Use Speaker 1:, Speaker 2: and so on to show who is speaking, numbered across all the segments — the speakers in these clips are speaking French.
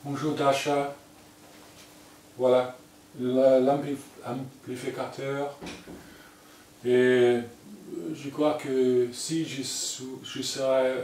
Speaker 1: Bonjour Dasha, voilà l'amplificateur et je crois que si je serais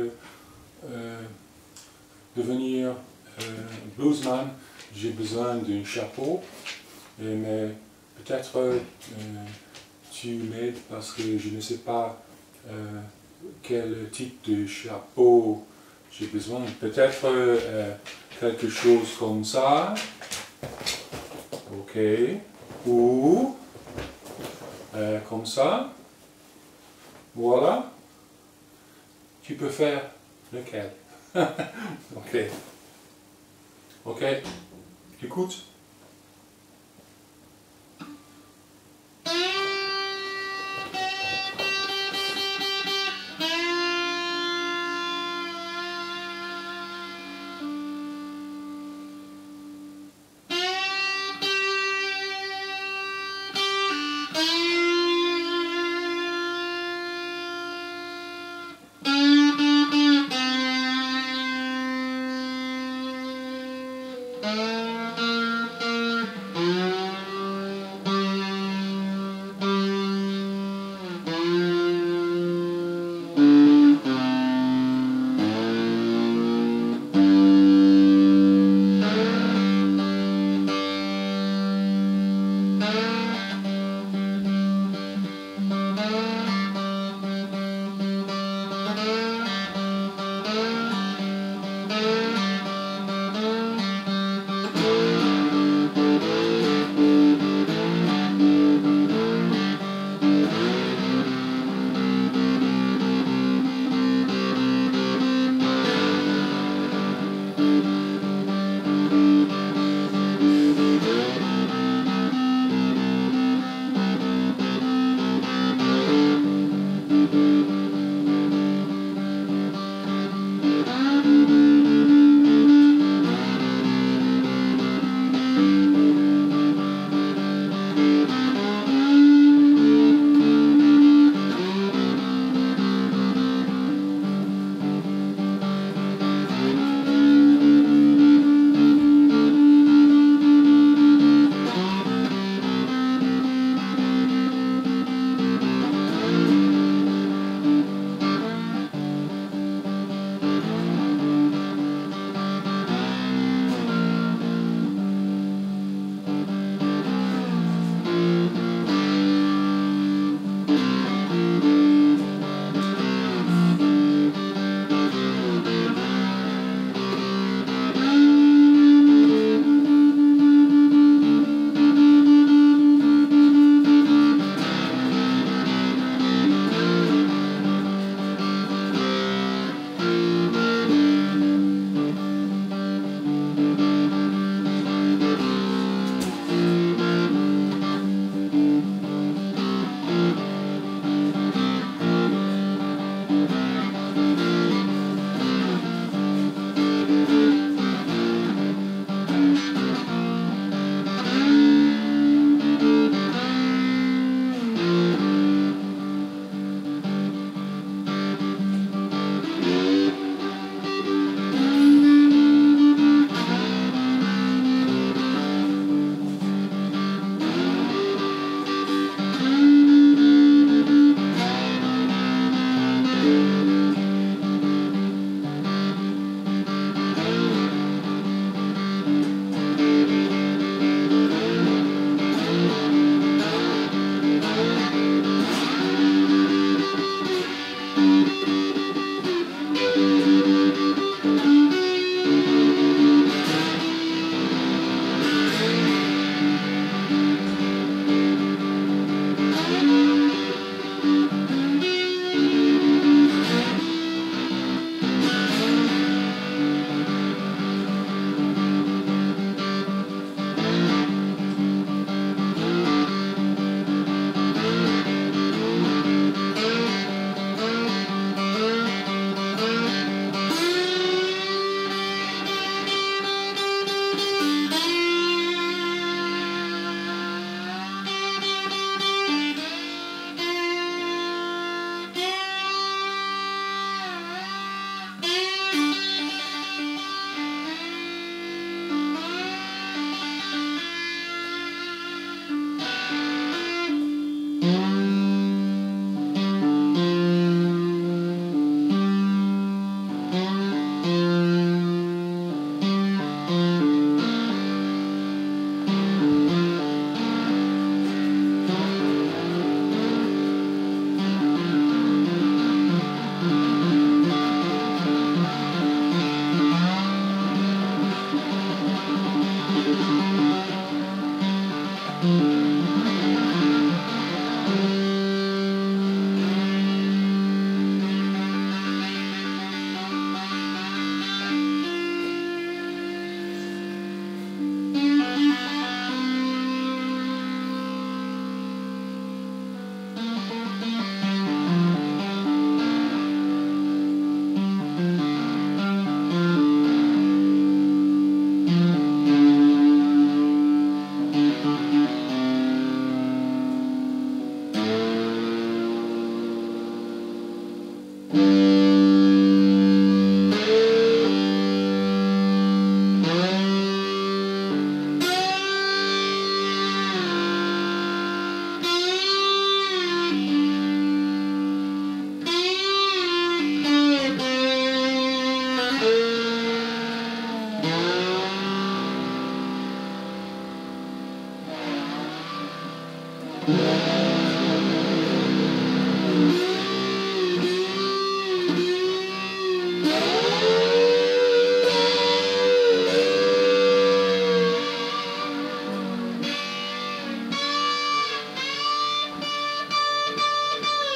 Speaker 1: devenir bluesman, j'ai besoin d'un chapeau, mais peut-être tu m'aides parce que je ne sais pas quel type de chapeau j'ai besoin. Peut-être quelque chose comme ça, ok, ou comme ça, voilà. Tu peux faire lequel? Ok, ok, écoute.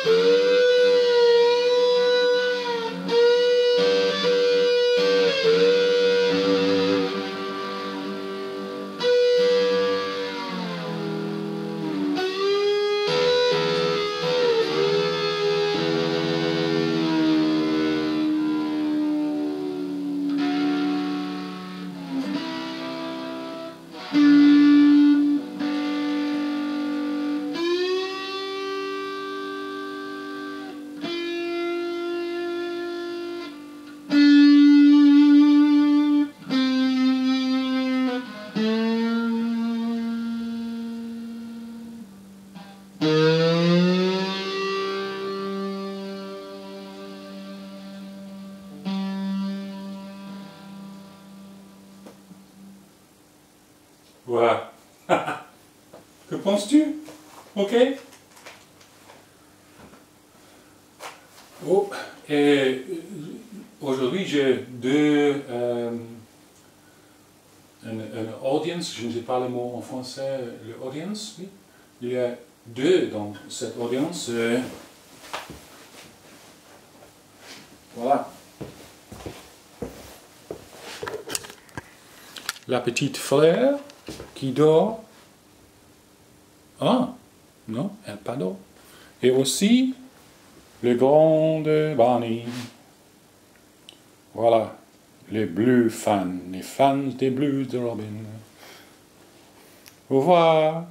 Speaker 1: Voilà. Que penses-tu? Ok? Oh, et aujourd'hui j'ai une audience, je ne sais pas le mot en français, le audience, oui. Il y a deux dans cette audience. Voilà. La petite fleur qui dort. Ah, non, elle pas dort. Et aussi le grand Barney. Voilà, les bleus fans, les fans des blues de Robin. Au revoir.